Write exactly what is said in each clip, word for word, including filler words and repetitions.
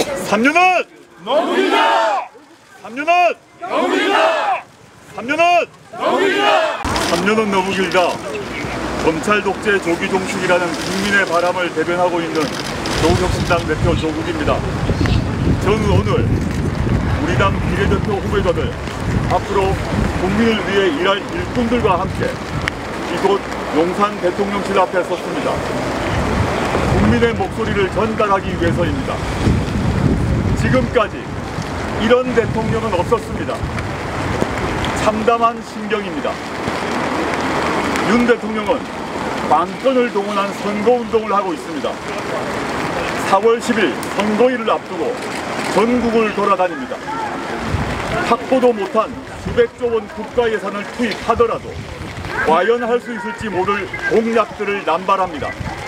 삼 년은 너무이다! 삼 년은 너무이다! 삼 년은 너무이다! 삼 년은 너무 길다. 검찰 독재 조기 종식이라는 국민의 바람을 대변하고 있는 조국혁신당 대표 조국입니다. 저는 오늘 우리 당 비례대표 후보자들 앞으로 국민을 위해 일할 일꾼들과 함께 이곳 용산 대통령실 앞에 섰습니다. 국민의 목소리를 전달하기 위해서입니다. 지금까지 이런 대통령은 없었습니다. 참담한 심경입니다. 윤 대통령은 관건을 동원한 선거운동을 하고 있습니다. 사월 십일 선거일을 앞두고 전국을 돌아다닙니다. 확보도 못한 수백조 원 국가 예산을 투입하더라도 과연 할 수 있을지 모를 공약들을 남발합니다.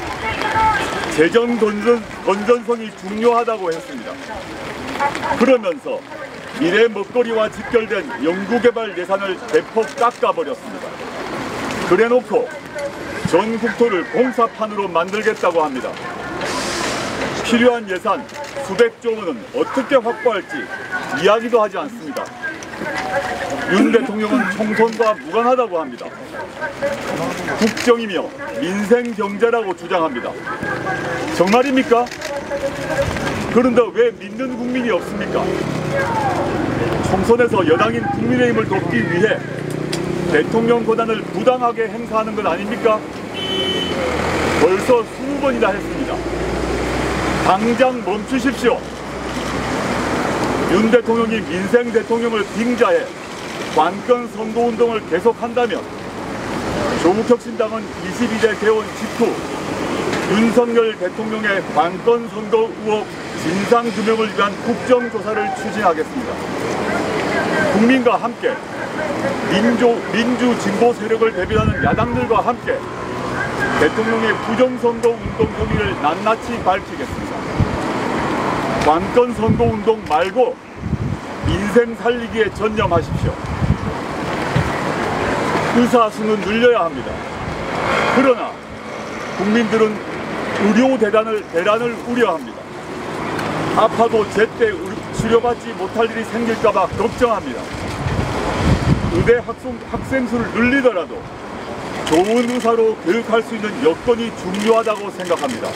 재정 건전, 건전성이 중요하다고 했습니다. 그러면서 미래 먹거리와 직결된 연구개발 예산을 대폭 깎아버렸습니다. 그래놓고 전 국토를 공사판으로 만들겠다고 합니다. 필요한 예산 수백조 원은 어떻게 확보할지 이야기도 하지 않습니다. 윤 대통령은 총선과 무관하다고 합니다. 국정이며 민생 경제라고 주장합니다. 정말입니까? 그런데 왜 믿는 국민이 없습니까? 총선에서 여당인 국민의힘을 돕기 위해 대통령 권한을 부당하게 행사하는 건 아닙니까? 벌써 이십 번이나 했습니다. 당장 멈추십시오. 윤 대통령이 민생 대통령을 빙자해 관건 선거운동을 계속한다면 조국혁신당은 이십이 대 개원 직후 윤석열 대통령의 관건 선거 의혹 진상규명을 위한 국정조사를 추진하겠습니다. 국민과 함께 민주, 민주 진보 세력을 대변하는 야당들과 함께 대통령의 부정선거 운동 혐의를 낱낱이 밝히겠습니다. 관건 선거 운동 말고 민생 살리기에 전념하십시오. 의사수는 늘려야 합니다. 그러나 국민들은 의료 대란을, 대란을 우려합니다. 아파도 제때 치료받지 못할 일이 생길까봐 걱정합니다. 의대 학생, 학생 수를 늘리더라도 좋은 의사로 교육할 수 있는 여건이 중요하다고 생각합니다.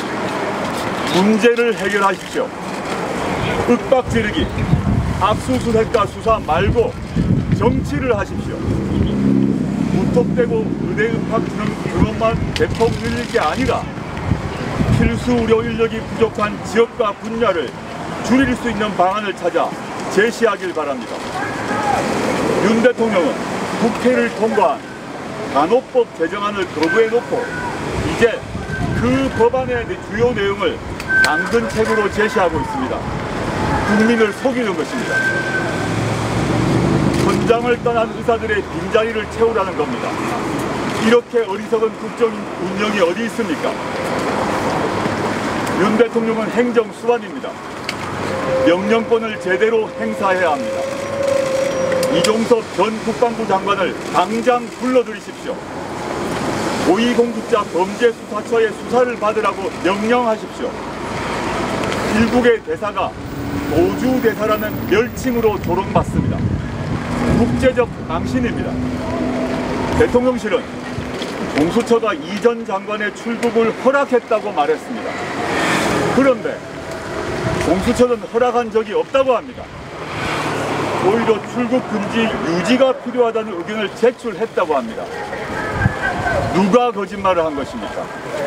문제를 해결하십시오. 윽박 지르기, 압수수색과 수사 말고 정치를 하십시오. 무턱대고 의대 입학 등록만 대폭 늘릴 게 아니라 필수 의료 인력이 부족한 지역과 분야를 줄일 수 있는 방안을 찾아 제시하길 바랍니다. 윤 대통령은 국회를 통과한 간호법 제정안을 거부해놓고 이제 그 법안의 주요 내용을 당근책으로 제시하고 있습니다. 국민을 속이는 것입니다. 현장을 떠난 의사들의 빈자리를 채우라는 겁니다. 이렇게 어리석은 국정 운영이 어디 있습니까? 윤 대통령은 행정수반입니다. 명령권을 제대로 행사해야 합니다. 이종섭 전 국방부 장관을 당장 불러들이십시오. 고위공직자 범죄수사처의 수사를 받으라고 명령하십시오. 일국의 대사가 도주대사라는 멸칭으로 조롱받습니다. 국제적 망신입니다. 대통령실은 공수처가 이 전 장관의 출국을 허락했다고 말했습니다. 그런데 공수처는 허락한 적이 없다고 합니다. 오히려 출국 금지 유지가 필요하다는 의견을 제출했다고 합니다. 누가 거짓말을 한 것입니까?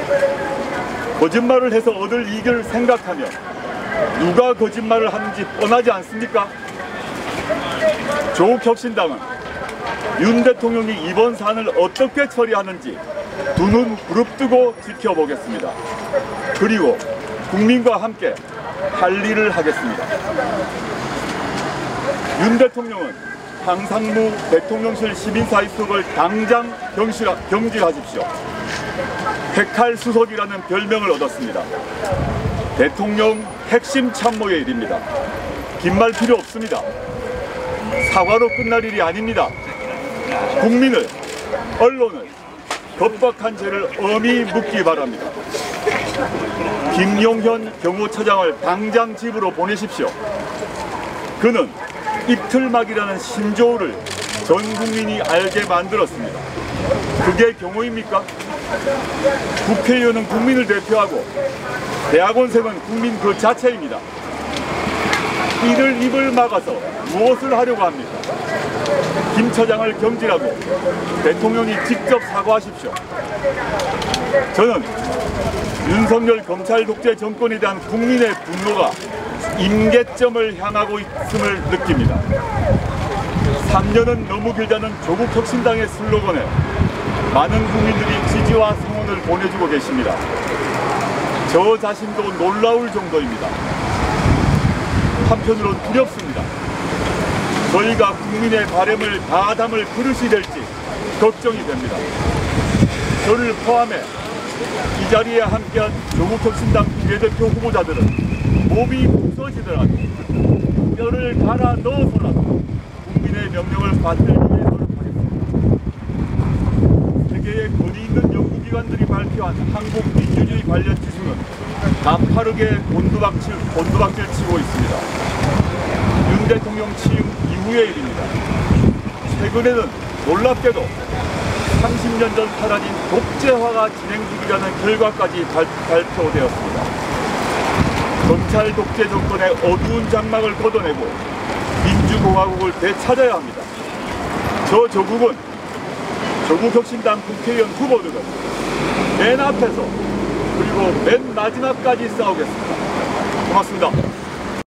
거짓말을 해서 얻을 이익을 생각하면 누가 거짓말을 하는지 뻔하지 않습니까? 조국혁신당은 윤 대통령이 이번 사안을 어떻게 처리하는지 두 눈 부릅뜨고 지켜보겠습니다. 그리고 국민과 함께 할 일을 하겠습니다. 윤 대통령은 황상무 대통령실 시민사회 수석을 당장 경실, 경질하십시오. 핵칼 수석이라는 별명을 얻었습니다. 대통령 핵심 참모의 일입니다. 긴 말 필요 없습니다. 사과로 끝날 일이 아닙니다. 국민을, 언론을 겁박한 죄를 엄히 묻기 바랍니다. 김용현 경호처장을 당장 집으로 보내십시오. 그는 이틀막이라는 신조어를 전 국민이 알게 만들었습니다. 그게 경호입니까? 국회의원은 국민을 대표하고 대학원생은 국민 그 자체입니다. 이를 입을 막아서 무엇을 하려고 합니까? 김 처장을 경질하고 대통령이 직접 사과하십시오. 저는 윤석열 검찰 독재 정권에 대한 국민의 분노가 임계점을 향하고 있음을 느낍니다. 삼 년은 너무 길다는 조국 혁신당의 슬로건에 많은 국민들이 지지와 성원을 보내주고 계십니다. 저 자신도 놀라울 정도입니다. 한편으론 두렵습니다. 저희가 국민의 바람을 다 담을 그릇이 될지 걱정이 됩니다. 저를 포함해 이 자리에 함께한 조국혁신당 비례대표 후보자들은 몸이 부서지더라도 뼈를 갈아 넣어서라도 국민의 명령을 받들기 위해 노력하겠습니다. 세계의 거리 있는 연구기관들이 발표한 한국 민주주의 관련 지수는 가파르게 곤두박질, 곤두박질 치고 있습니다. 윤 대통령 취임 이후의 일입니다. 최근에는 놀랍게도 삼십 년 전 사라진 독재화가 진행 중이라는 결과까지 발, 발표되었습니다. 검찰 독재 정권의 어두운 장막을 걷어내고 민주공화국을 되찾아야 합니다. 저 조국은 조국혁신당 국회의원 후보들은 맨 앞에서 그리고 맨 마지막까지 싸우겠습니다. 고맙습니다.